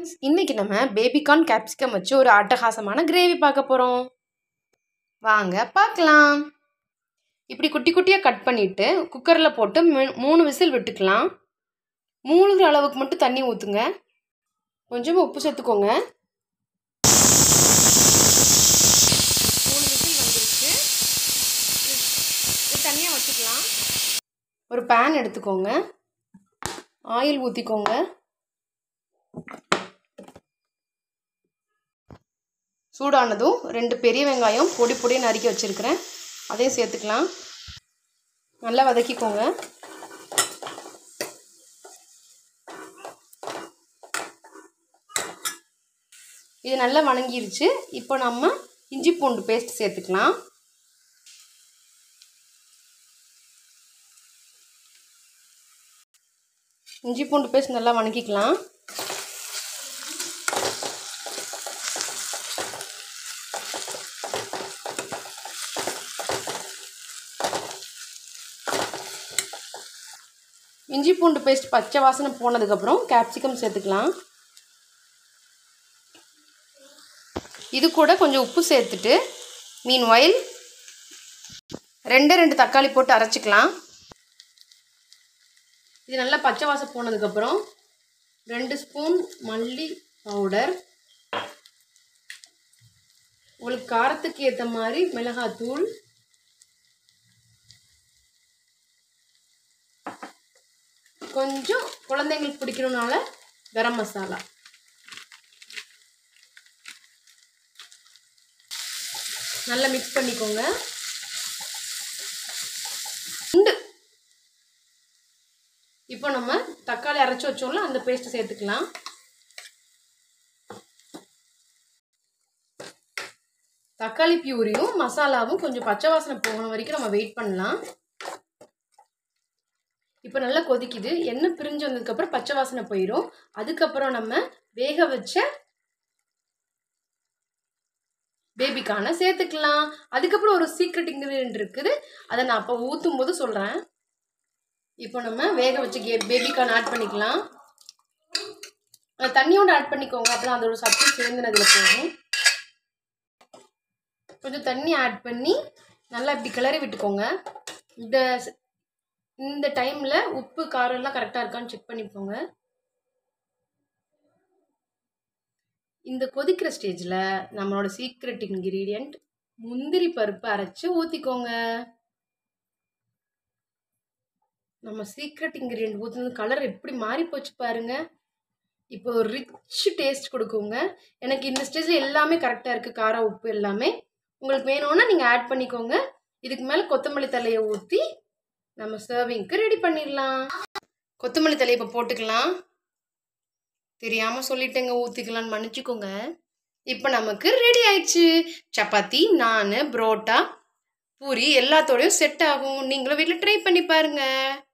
இன்னைக்கு நம்ம baby corn capsicum வச்சு ஒரு அட்டகாசமான கிரேவி பார்க்க போகிறோம். வாங்க பார்க்கலாம். இப்படி குட்டி குட்டியாக கட் பண்ணிவிட்டு குக்கரில் போட்டு 3 விசில் விட்டுக்கலாம். மூழ்கிற அளவுக்கு மட்டும் தண்ணி ஊற்றுங்க. கொஞ்சமாக உப்பு சேர்த்துக்கோங்க. 3 விசில் வந்துருச்சு. இது தனியாக வச்சுக்கலாம். ஒரு பேன் எடுத்துக்கோங்க. ஆயில் ஊற்றிக்கோங்க. சூடானதும் 2 பெரிய வெங்காயம் பொடி பொடியாக நறுக்கி வச்சுருக்கிறேன், அதையும் சேர்த்துக்கலாம். நல்லா வதக்கிக்கோங்க. இது நல்லா வணங்கிருச்சு. இப்போ நம்ம இஞ்சி பூண்டு பேஸ்ட் சேர்த்துக்கலாம். இஞ்சி பூண்டு பேஸ்ட் நல்லா வணக்கிக்கலாம். இஞ்சி பூண்டு பேஸ்ட் பச்சை வாசனை போனதுக்கப்புறம் கேப்சிகம் சேர்த்துக்கலாம். இது கூட கொஞ்சம் உப்பு சேர்த்துட்டு மீன்வைல் 2 தக்காளி போட்டு அரைச்சிக்கலாம். இது நல்லா பச்சை வாசனை போனதுக்கப்புறம் 2 ஸ்பூன் மல்லி பவுடர், உங்களுக்கு காரத்துக்கு ஏற்ற மாதிரி மிளகாத்தூள், கொஞ்சம் குழந்தைங்களுக்கு பிடிக்கணும்னால கரம் மசாலா, நல்லா மிக்ஸ் பண்ணிக்கோங்க. இப்போ நம்ம தக்காளி அரைச்சி வச்சோம்ல அந்த பேஸ்ட் சேர்த்துக்கலாம். தக்காளி பியூரியும் மசாலாவும் கொஞ்சம் பச்சை வாசனை போகணும் வரைக்கும் நம்ம வெயிட் பண்ணலாம். இப்போ நல்லா கொதிக்குது. எண்ணெய் பிரிஞ்சு வந்ததுக்கப்புறம் பச்சை வாசனை போயிடும். அதுக்கப்புறம் நம்ம வேக வச்ச பேபிகார்னை சேர்த்துக்கலாம். அதுக்கப்புறம் ஒரு சீக்ரெட் இன்க்ரீடியன்ட் இருக்குது, அதை நான் அப்போ ஊற்றும் போது சொல்கிறேன். இப்போ நம்ம வேக வச்ச பேபிகார்ன் ஆட் பண்ணிக்கலாம். தண்ணியோடு ஆட் பண்ணிக்கோங்க, அப்போ அதோட சத்து சேர்ந்து அதில் போகும். கொஞ்சம் தண்ணி ஆட் பண்ணி நல்லா இப்படி கிளறி விட்டுக்கோங்க. இந்த டைமில் உப்பு காரம் எல்லாம் கரெக்டாக இருக்கான்னு செக் பண்ணிக்கோங்க. இந்த கொதிக்கிற ஸ்டேஜில் நம்மளோட சீக்ரெட் இன்க்ரீடியன்ட் முந்திரி பருப்பு அரைச்சி ஊற்றிக்கோங்க. நம்ம சீக்ரெட் இன்க்ரீடியன்ட் ஊற்றுனது கலர் எப்படி மாறி போச்சு பாருங்க. இப்போ ஒரு ரிச் டேஸ்ட் கொடுக்குங்க. எனக்கு இந்த ஸ்டேஜில் எல்லாமே கரெக்டாக இருக்குது, காரம் உப்பு எல்லாமே. உங்களுக்கு வேணும்னா நீங்கள் ஆட் பண்ணிக்கோங்க. இதுக்கு மேலே கொத்தமல்லி தழையை ஊற்றி நம்ம சர்விங்க்கு ரெடி பண்ணிடலாம். கொத்தமல்லி தழையை இப்போ போட்டுக்கலாம். தெரியாமல் சொல்லிட்டேங்க, ஊற்றிக்கலான்னு மன்னிச்சுக்கோங்க. இப்போ நமக்கு ரெடி ஆயிடுச்சு. சப்பாத்தி, நான், புரோட்டா, பூரி எல்லாத்தோடையும் செட் ஆகும். நீங்களும் வீட்டில் ட்ரை பண்ணி பாருங்கள்.